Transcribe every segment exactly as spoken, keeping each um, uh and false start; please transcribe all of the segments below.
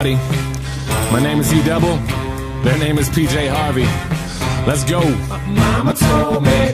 My name is E Double, their name is P J Harvey. Let's go. Mama told me.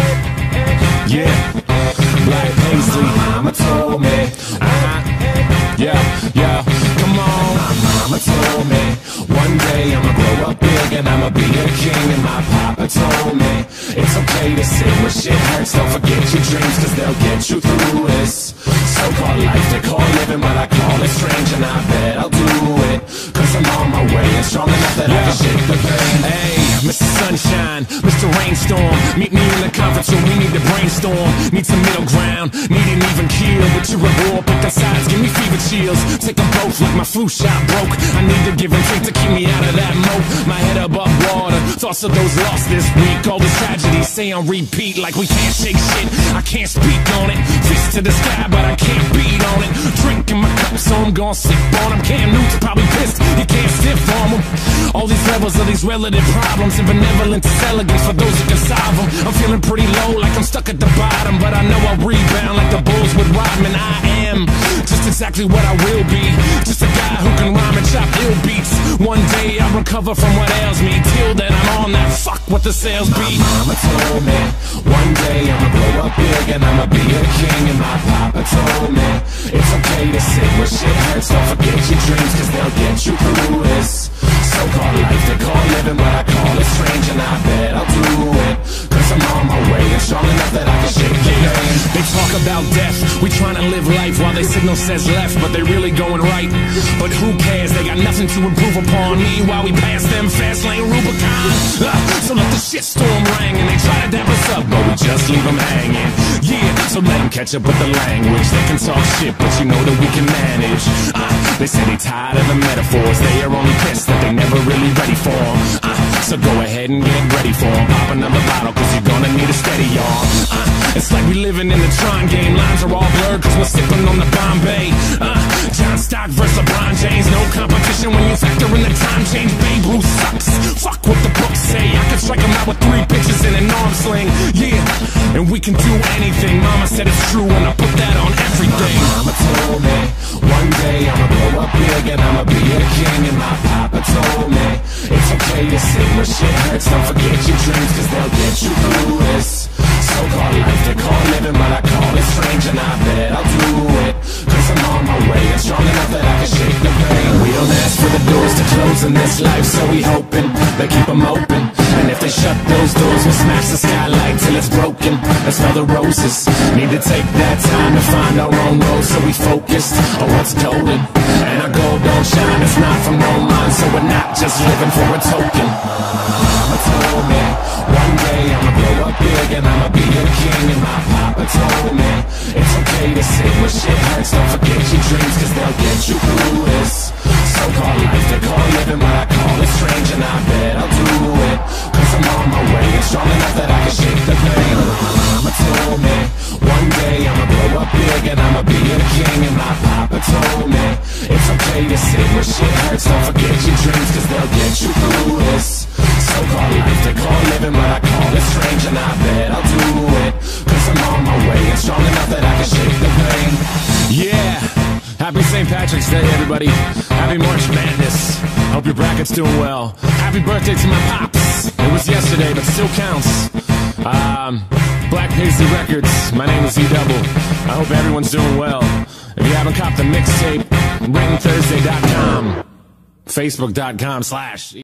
Yeah. Black Paisley. Mama told me. Uh-huh. Yeah, yeah. Come on. My mama told me one day I'ma grow up big and I'ma be a king. And my papa told me it's okay to sit where shit hurts. Don't forget your dreams, cause they'll get you through this so-called life they call living, but I call it strange. And I bet I'll do it, cause I'm on my way and strong enough that yeah. I can shake the pain. Hey, Mister Sunshine, Mister Rainstorm, meet me in the conference room, we need to brainstorm. Need some middle ground, need an even keel. But you're a war, pick the sides, give me fever chills. Take them both like my flu shot broke. I need to give and take to keep me out of that moat. My head above water, thoughts of those lost this week. All this tragedy, say on repeat like we can't shake shit. I can't speak on it, fist to the sky but I can't beat on it. Drinking my cup so I'm gon' sip on him. Cam Newton's probably pissed, you can't stiff on him. All these levels of these relative problems, and benevolence is elegant for those who can solve them. I'm feeling pretty low like I'm stuck at the bottom, but I know I'll rebound like the Bulls with Rodman. I am just exactly what I will be, just a guy who can rhyme and chop ill beats. One day I'll recover from what ails me, till then I'm on that fuck what the sales be. My mama told me one day I'ma grow up big and I'ma be a king. And my papa told me it's okay to sit where shit hurts. Don't forget your dreams, cause they'll get you through this so-called life they call living, but I call it strange. And I bet I'll do it, cause I'm on my way and strong enough that I can shake the pain. They talk about death, we trying to live life while they signal says left, but they really going right. But who cares, they got nothing to improve upon. Meanwhile we pass them fast lane Rubicon. uh, So let the shitstorm ring and they try to dap us up, but we just leave them hanging. Yeah, so let them catch up with the language. They can talk shit, but you know that we can manage. uh, They say they tired of the metaphors, they are only pissed that they never really ready for them. uh, So go ahead and get ready for them. Pop another bottle, cause you're gonna need a steady arm. uh, It's like we living in the Tron game. Lines are all blurred cause we're sipping on the Bombay. uh, John Stock versus LeBron James, no competition when you factor in the time change. Babe Ruth sucks, fuck what the books say. I can strike him out with three pitches in an arm sling. Yeah, and we can do anything. Mama said it's true and I put that on everything. My mama told me one day I'ma grow up big and I'ma be a king. And my papa told me it's okay to sit where shit hurts. Don't forget your dreams, cause they'll get you through this so-called life they call living, but I call it strange. And I bet I'll do it, cause I'm on my way and strong enough that I can shake the pain. We don't ask for the doors to close in this life, so we hoping they keep them open. And if they shut those doors, we'll smash the skylight till it's broken. Let's smell the roses. Need to take that time to find our own road, so we focused on what's golden. And our gold don't shine, it's not from no mind, so we're not just living for a token. Mama told me one day I'ma grow up big and I'ma be a king. And my papa told me it's okay to sit where shit hurts. Don't forget your dreams, cause they'll get you through this so-called life they call living, but I call it strange. And I bet I'll do it, cause I'm on my way and strong enough that I can shake the pain. Mama told me one day I'ma grow up big and I'ma be a king. And my papa told me it's okay to sit where shit hurts. Don't forget your dreams, cause they'll get you through this so-called life they call living, but I call it strange. And I bet I'll do it, cause I'm on my way and strong enough that I can shake the pain. Yeah, happy Saint Patrick's Day, everybody. Happy March Madness. Hope your bracket's doing well. Happy birthday to my pops. It was yesterday, but still counts. Um, Black Paisley Records. My name is E Double. I hope everyone's doing well. If you haven't copped the mixtape, written thursday dot com, facebook dot com slash